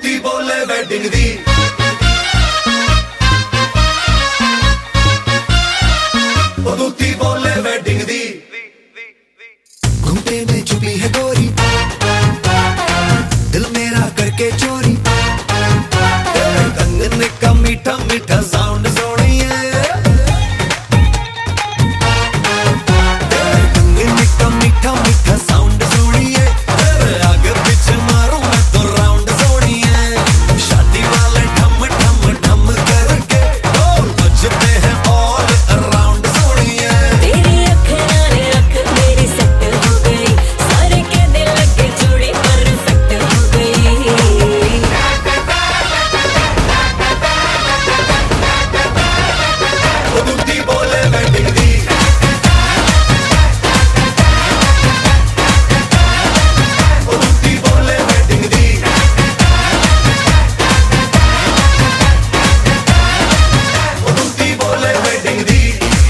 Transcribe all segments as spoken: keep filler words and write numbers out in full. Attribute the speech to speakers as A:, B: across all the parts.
A: दूती बोले वेडिंग दी ओ दूती बोले वेडिंग दी घूमते में छुपी है गोरी दिल मेरा करके चोरी कंगन का मीठा मीठा साउंड सोनी है कंगन का मीठा मीठा साउंड सोनी है आगे पीछे मारूं मैं तो राउंड सोनी है शादी वाले ठम ठम ठम करके ढोल बजते हैं ऑल अराउंड सोनी है
B: तेरी अखियां ने अख मेरी सेट हो गई सारे कहने लगे जोड़ी परफेक्ट हो गई
A: ओ दूती बोले वेडिंग दी ओ दूती बोले वेडिंग दी ओ दूती बोले वेडिंग दी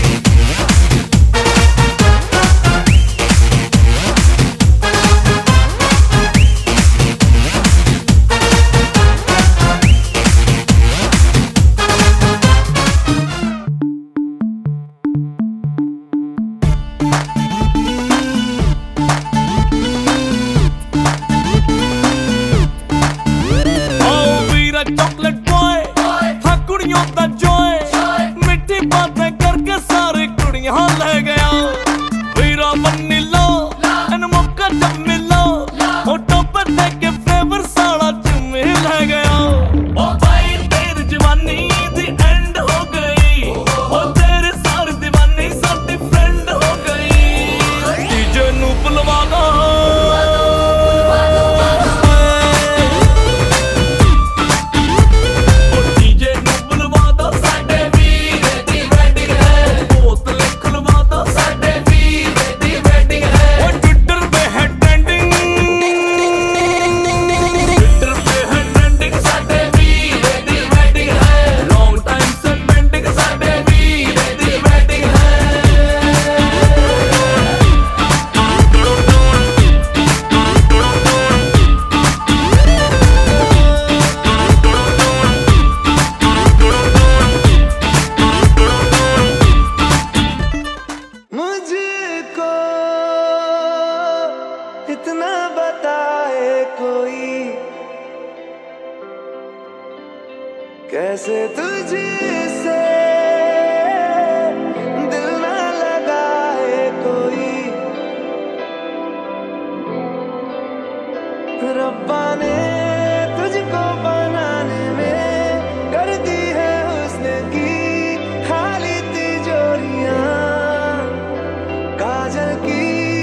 C: चॉकलेट बॉय था कुड़ियों दा जॉय मिठी बातें करके सारी कुड़ियां ले गया वीरा बन्नी लो इन मौका जब मिलो फोटो पर देख के फेवर सारा चुम्मी ले गया ओ भाई तेरी जवानी दी एंड हो गई ओ तेरी सारी दीवानी साडी फ्रेंड हो गई डीजे नू बुलवा लो
D: इतना बताए कोई कैसे तुझसे दिल ना लगाए कोई रब्बा ने तुझको बनाने में कर दी है हुस्न की खाली तिजोरियां काजल की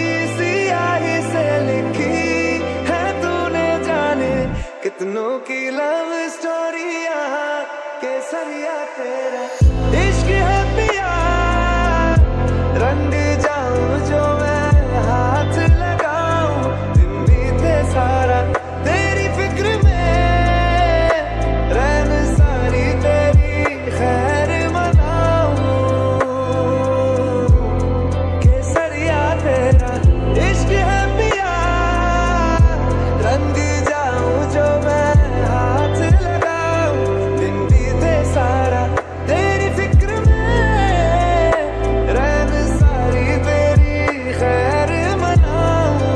D: कितनों की लव स्टोरियां केसरिया तेरा इश्क है पिया रंग जाऊं जो मैं हाथ लगाऊं दिन बीते सारा तेरी फिक्र में रहन सारी तेरी खैर मनाऊं केसरिया तेरा इश्क है पिया रंग जो मैं हाथ लगाऊं दिन बीते सारा तेरी फिक्र में रहन सारी तेरी खैर मनाऊं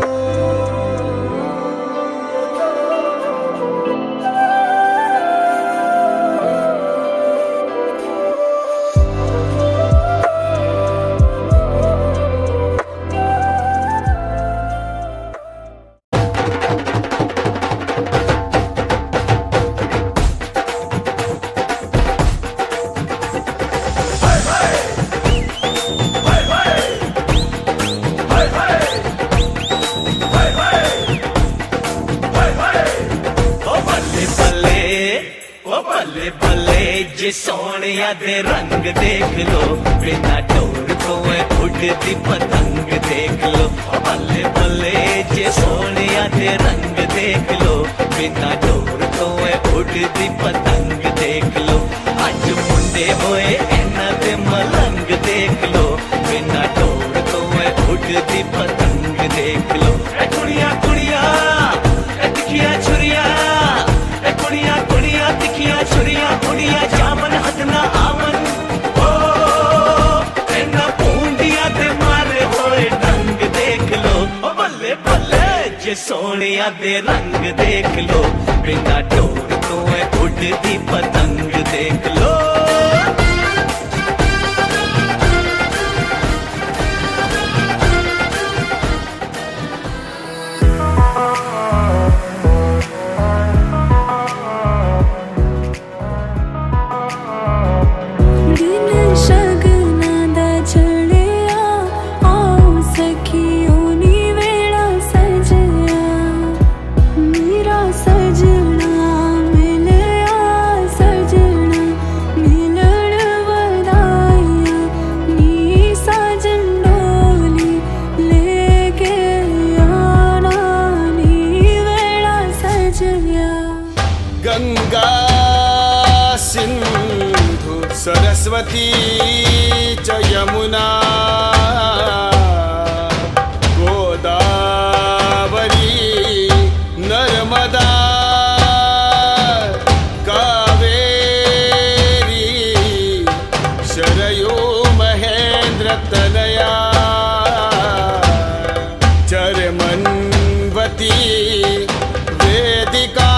C: बल्ले बल्ले जे सोनिया दे रंग देख लो बिना डोर तो उड़ती पतंग देख लो बल्ले बल्ले जे सोनिया दे रंग देख लो बिना डोर तो उड़ती पतंग देख लो अज मुंडे होए इन्हां दे मलंग देख लो बिना डोर तो उड़ती पतंग देख लो कुड़िया कुड़िया तिखिया छुरिया ये सोनिया दे रंग देख लो, बिना डोर तो है उड़दी पतंग देख लो।
E: गंगा सिंधु सरस्वती च यमुना गोदावरी नर्मदा कावेरी शरयू महेंद्र तनया चरमन्वती वेदिका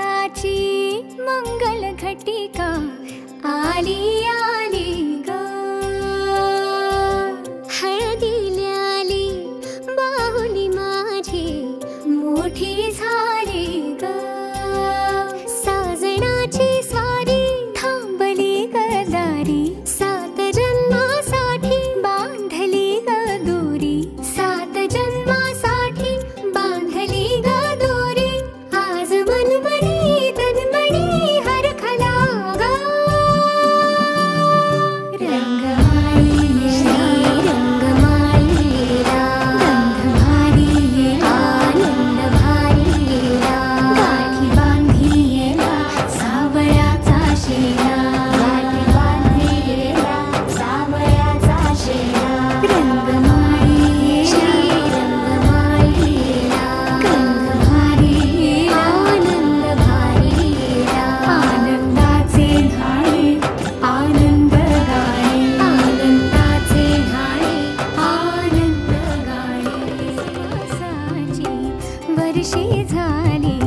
F: मंगल घटिका आली आली ग। झाली